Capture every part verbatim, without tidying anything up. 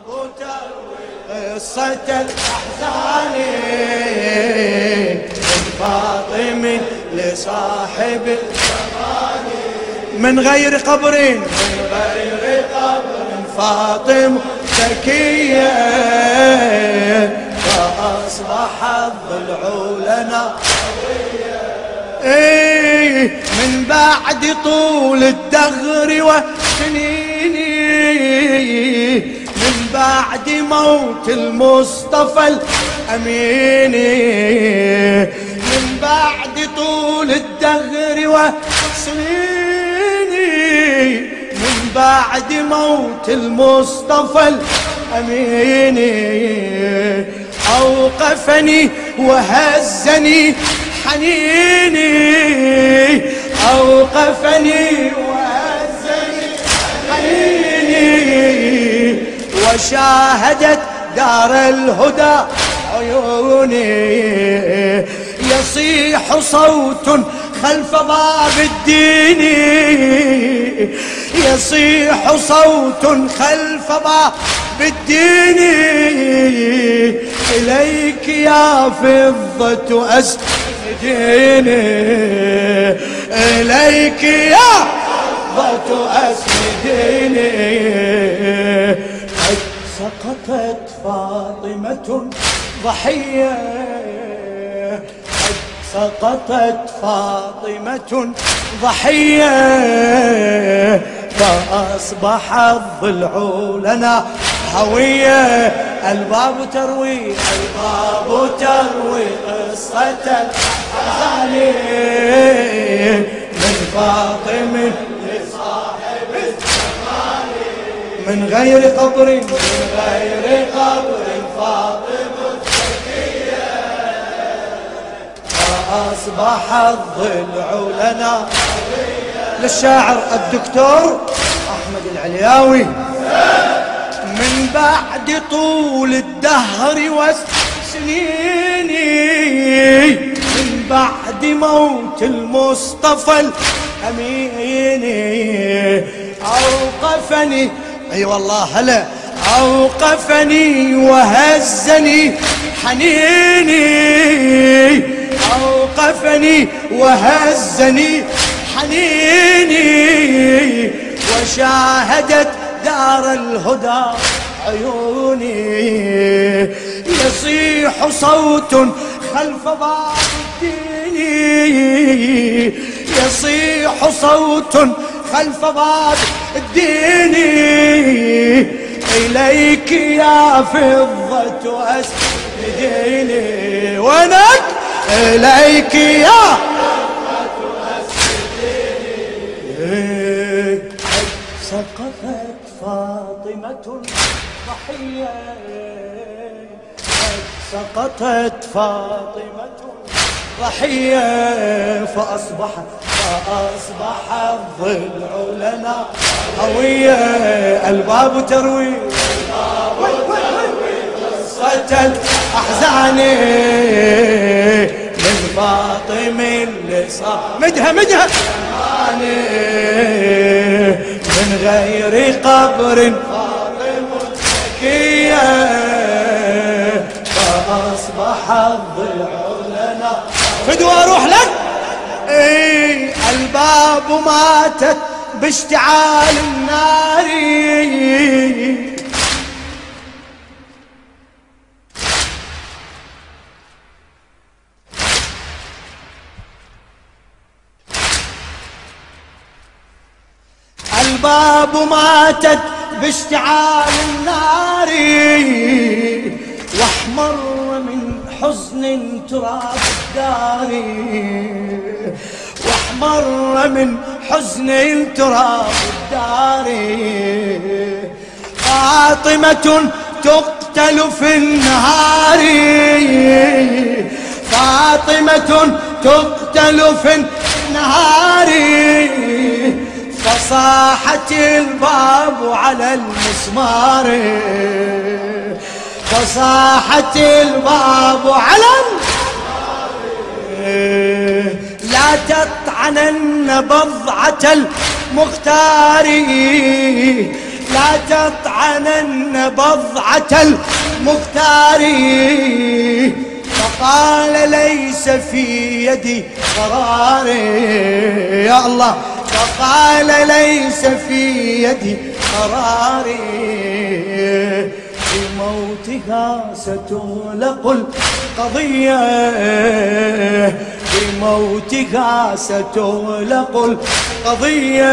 قصة الأحزان من فاطمة لصاحب الزمان من غير قبر من غير قبر فاطمة زكية فأصبح الضلع لنا ايه من بعد طول الدهر وسنين من بعد موت المصطفى الأمين من بعد طول الدهر وسنين من بعد موت المصطفى الأمين أوقفني وهزني حنيني أوقفني وهزني حنيني وشاهدت دار الهدى عيوني يصيح صوت خلف باب الدين يصيح صوت خلف باب الدين إليك يا فضة أسنديني إليك يا فضة أسنديني قد سقطت فاطمة ضحية قد سقطت فاطمة ضحية فأصبح الضلع لنا هوية الباب تروي الباب تروي قصة الأحزان من فاطمة لصاحب الزمان من غير قبر من غير قبر فاطمة زكية فأصبح الضلع لنا للشاعر الدكتور أحمد العلياوي من بعد طول الدهر والسنين من بعد موت المصطفى الأمين أوقفني أي والله هلا أوقفني وهزني حنيني أوقفني وهزني حنيني وشاهدت دار الهدى عيوني يصيح صوت خلف باب الدين يصيح صوت خلف باب الدين إليك يا فضة أسنديني ونك إليك يا سقطت فاطمة ضحية سقطت فاطمة ضحية فأصبح فأصبح الضلع لنا هوية الباب تروي قصة الأحزان من فاطمة لصاحب مدها مدها من غير قبر فاطمة زكية فأصبح الضلع لنا فدوى أروح لك اي الباب ماتت باشتعال النار الباب ماتت باشتعال النار واحمر من حزن تراب الدار واحمر من حزن تراب الدار فاطمة تقتل في النهار فاطمة تقتل في النهار فصاحت الباب على المسمار فصاحت الباب على المسمار لا تطعنن بضعة المختار لا تطعنن بضعة المختار، فقال ليس في يدي قرار. يا الله، فقال ليس في يدي قراري، بموتها ستغلق القضية، بموتها ستغلق القضية.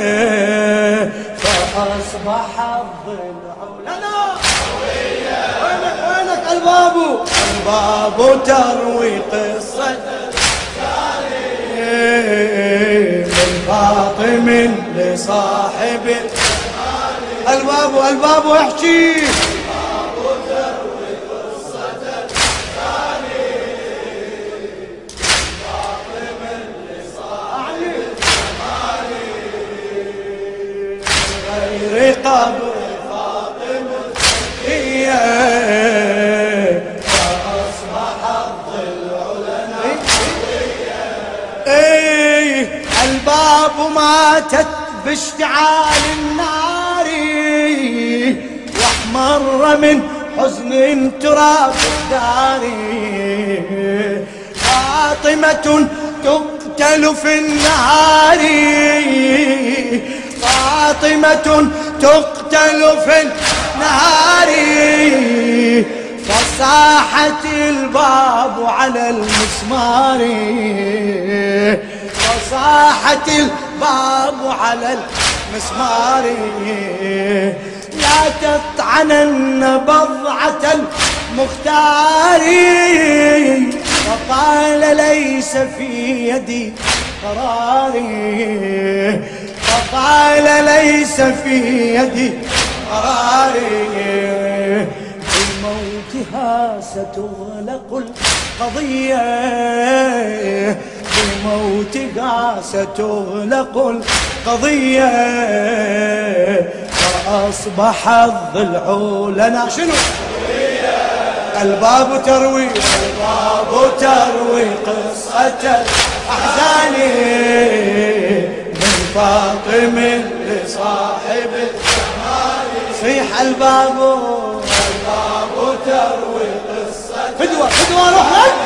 فأصبح الضلع لنا. وينك وينك الباب؟ الباب تروي قصة من فاطم لصاحب الباب. الباب يحكي قبر فاطمة هي، فأصبح الضلع لنا ايه. الباب ماتت باشتعال النار، واحمر من حزن تراب الدار. فاطمة تقتل في النهار، فاطمة تقتل في النهار. فصاحت الباب على المسمار، فصاحت الباب على المسمار. لا تطعنن بضعة المختار، وقال ليس في يدي قراري، فقال ليس في يدي قراري. بموتها ستغلق القضية، بموتها ستغلق القضية. فأصبح الضلع لنا شنو؟ الباب تروي، الباب تروي قصة الأحزان من فاطم لصاحب الجمال. صيح الباب، الباب تروي قصة فدوة فدوة روح لك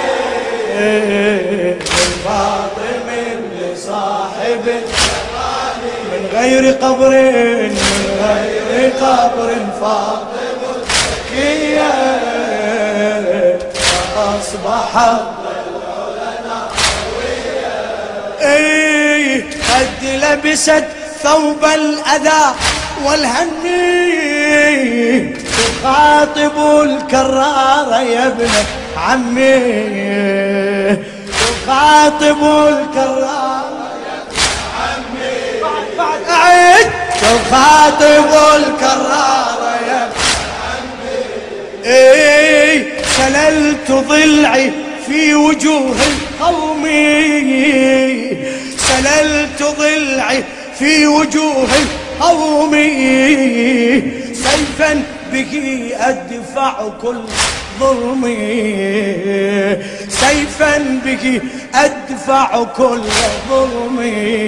من فاطم لصاحب الجمال. من غير قبر، من غير قبر فاطمة تبكي. فأصبح الضلع لنا ايه. قد لبست ثوب الأذى والهني، تخاطب الكرار يا ابن عمي، تخاطب الكرار يا ابن عمي. بعد بعد أعد. تخاطب الكرار يا ابن عمي ايه. سللت ضلعي في وجوه القوم، سللت ضلعي في وجوه القوم. سيفا به أدفع كل ظلم، سيفا به أدفع كل ظلم.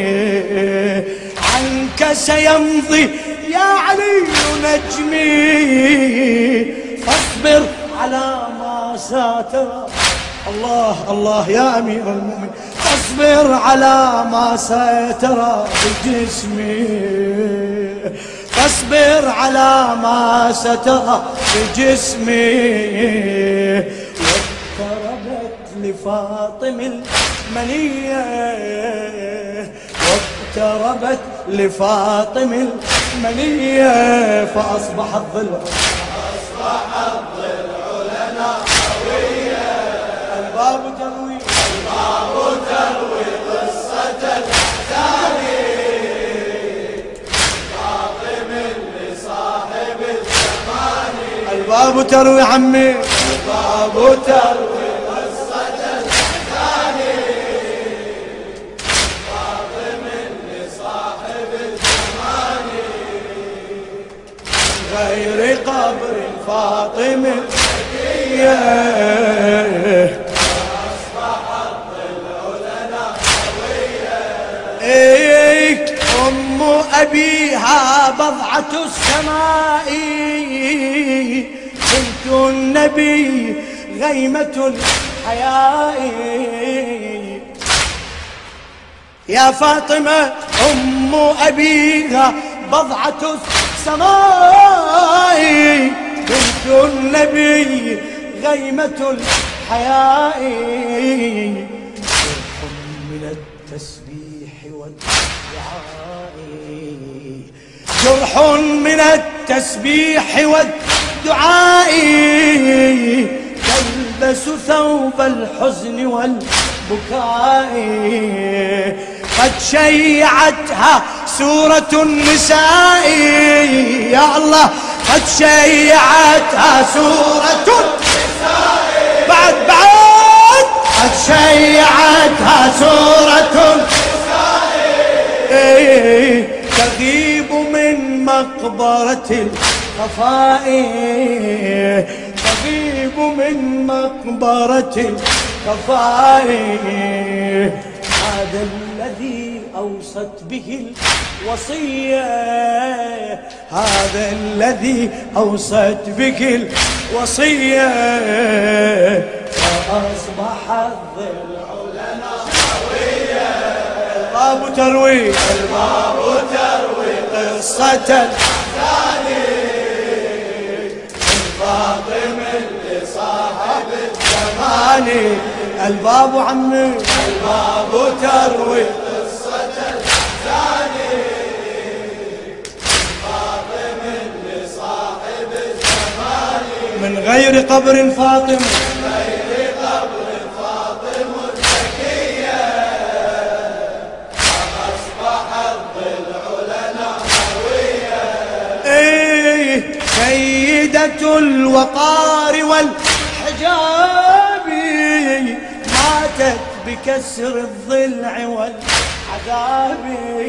عنك سيمضي يا علي نجمي، فاصبر على ما ساترى. الله الله يا أمير المؤمنين، فاصبر على ما سيترى بجسمي، فاصبر على ما سترى بجسمي. واقتربت لفاطم المنية، واقتربت لفاطم المنية. فأصبح الضلع، أصبح الضلع لنا قوية. الباب تروي، الباب تروي قصة الأحزان، فاطم لصاحب الزمان. الباب تروي عمي، الباب تروي قصة الأحزان، فاطم لصاحب الزمان. غير قبر فاطم أصبح الضلع لنا قوية. أم أم أبيها بضعة السماء، بنت النبي غيمة الحياء. يا فاطمة أم أبيها بضعة السماء، بنت النبي غيمة الحياء. جرح من التسبيح والدعاء، جرح من التسبيح والدعاء، تلبس ثوب الحزن والبكاء. قد شيعتها سورة النساء، يا الله قد شيعتها سورة النساء، بعد بعد قد شيعتها سورة النساء. تغيب من مقبرة الخفاء، تغيب من مقبرة الخفاء. هذا الذي أوصت به الوصية، هذا الذي أوصت به الوصية. فأصبح الضلع لنا هوية. الباب تروي، الباب تروي قصة الأحزان، الفاطم اللي صاحب الزمان. الباب عمي، الباب تروي قصة الأحزان، الفاطم اللي صاحب الزمان. من غير قبر فاطم، من غير قبر فاطم الزكية، فأصبح الضلع لنا هوية. إيه سيدة الوقار والحجاب، ماتت بكسر الضلع والعذاب،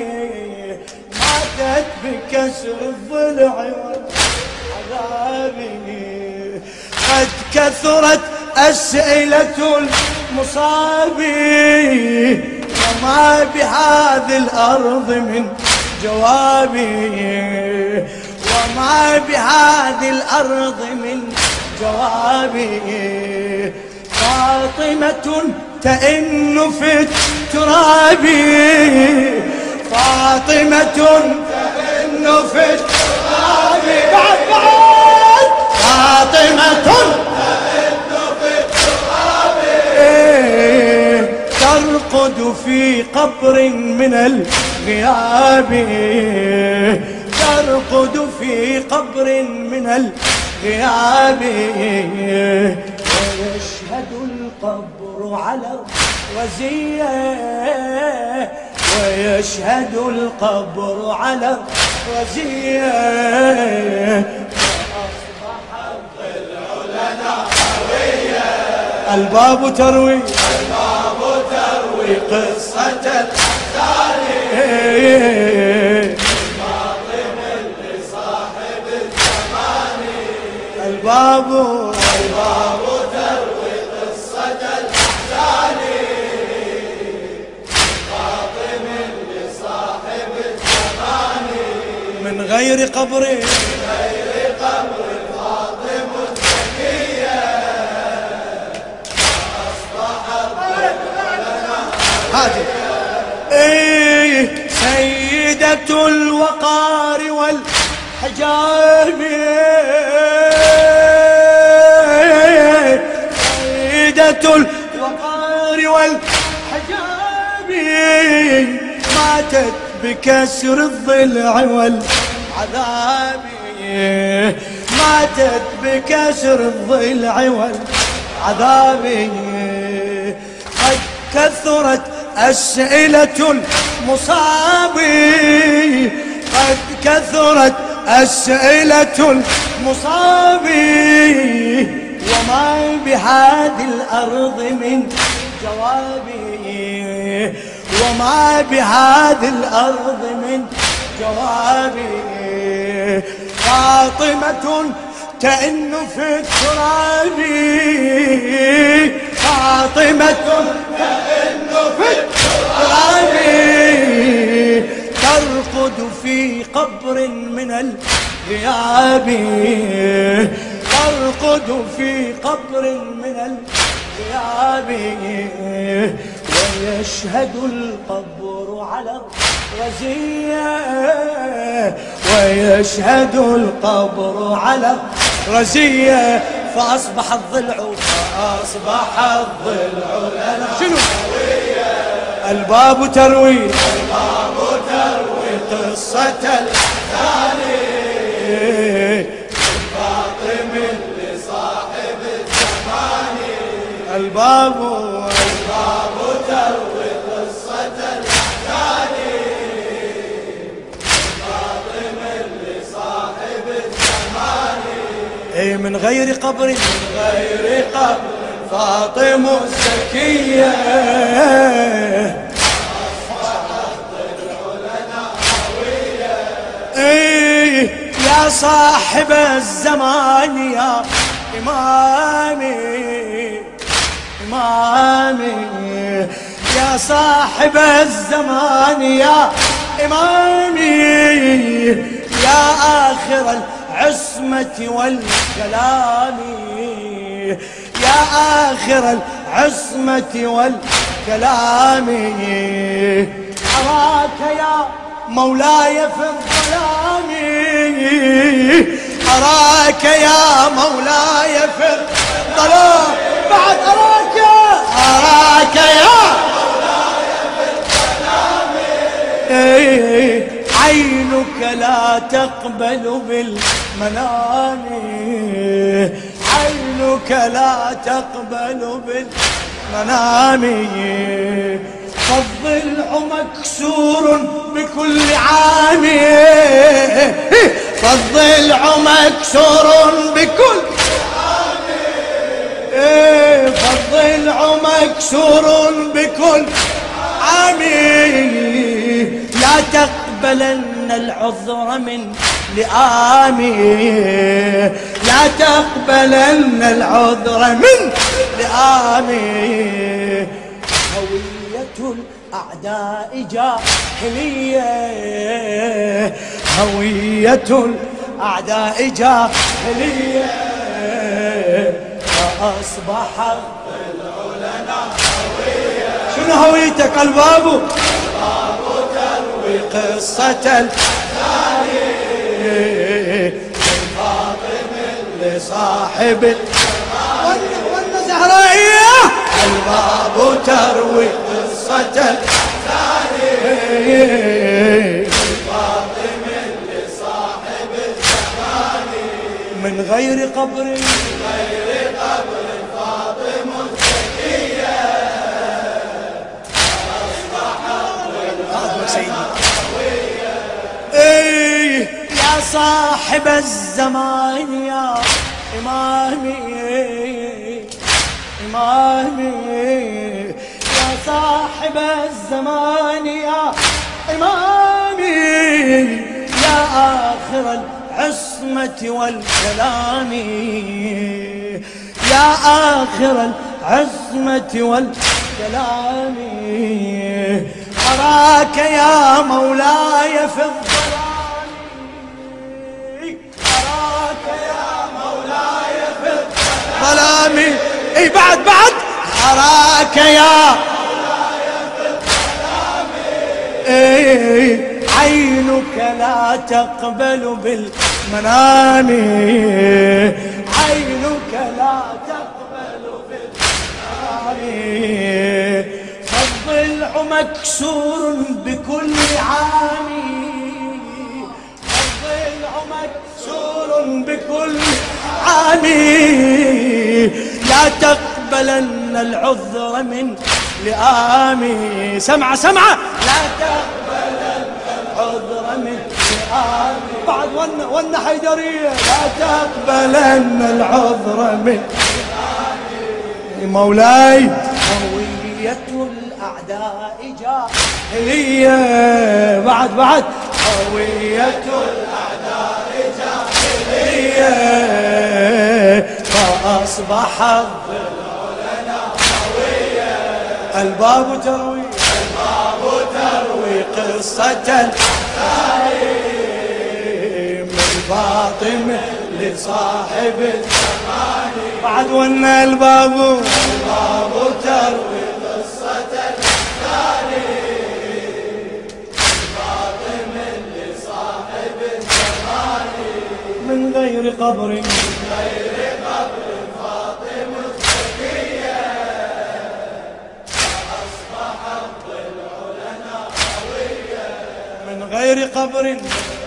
ماتت بكسر الضلع والعذاب. قد كثرت أسئلة المصاب، وما بهذه الأرض من جواب، وما بهذه الأرض من جواب. فاطمة تئن في التراب، فاطمة تئن في التراب، بعد بعد فاطمة تئن في التراب. ترقد في قبر من الغياب، ترقد في قبر من الغياب. ويشهد القبر على الرزية، ويشهد القبر على الرزية. فأصبح الضلع لنا هوية. الباب تروي، الباب تروي قصة الأحزان، فاطم اللي صاحب الزمان. الباب، الباب تروي قصة الأحزان، فاطم اللي صاحب الزمان. من غير قبر، من غير قبر فاطم الزكية، فأصبح الضلع لنا هوية. إيه سيدة الوقار والحجاب، سيدة الوقار والحجاب، ماتت بكسر الضلع والعذاب، ماتت بكسر الضلع والعذاب. قد كثرت أسئلة المصاب، قد كثرت أسئلة المصاب. وما بهذه الأرض من جواب، وما بهذه الأرض من جواب. فاطمة تئن في التراب، فاطمة تئن في التراب. ترقد في قبر من الغياب، ترقد في قبر من الغياب، ويشهد القبر على الرزية، ويشهد القبر على الرزية، فأصبح الضلع فأصبح الضلع لنا شنو؟ الباب تروي الباب تروي قصة الثاني، الفاطم لصاحب الزمان، الباب الباب تروي قصة الثاني، الفاطم لصاحب الزمان، اي من غير قبر من غير قبر فاطم الزكية، ايه يا صاحب الزمان يا إمامي، إمامي يا صاحب الزمان يا إمامي، يا آخر العصمة والكلام، يا آخر العصمة والكلام، أراك يا مولاي في الظلام، أراك يا مولاي في الظلام، بعد أراك أراك يا مولاي في الظلام، عينك لا تقبل بالمنام، عينك لا تقبل بالمنام، فالضلع مكسور بكل عام، فالضلع مكسور بكل عام، فالضلع مكسور بكل عام، لا تقبلن العذر من لئامي، لا تقبلن العذر من لئامي، هوية الأعداء جاهلية، هوية الأعداء جاهلية، فأصبح الضلع لنا هوية، شنو هويتك؟ الباب الباب تروي قصة الثاني، الفاطم لصاحب والنزهرية، الباب تروي قصة الثاني، الفاطم لصاحب الزمان، من غير قبر من غير قبر فاطم الزكية، أصبح الضلع ايه يا صاحب الزمان يا إمامي، إمامي يا صاحب الزمان يا إمامي، يا آخر العصمة والكلام، يا آخر العصمة والكلام، أراك يا مولاي في الظلام، أراك يا مولاي في الظلام، اي بعد بعد أراك يا مولاي في الظلام، اي عينك لا تقبل بالمنام، عينك لا تقبل بالمنام، فالضلع مكسور بكل عام، الضلع مكسور بكل عام، لا تقبلن العذر من لئامي، سمع سمع لا تقبلن العذر من لئامي، بعد ون ون حيدرية، لا تقبلن العذر من لئامي، مولاي هوية الأعداء جاهلية، بعد بعد هوية الأعداء جاهلية، فأصبح الضلع لنا هوية، الباب تروي الباب تروي قصة قصة التاريخ من فاطمة لصاحب الزمان بعد ونا البابو البابو تروي قصة التاريخ فاطمة لصاحب الزمان من غير قبر من غير قبر فاطمة الزكية فأصبحت ضلع لنا قوية من غير قبر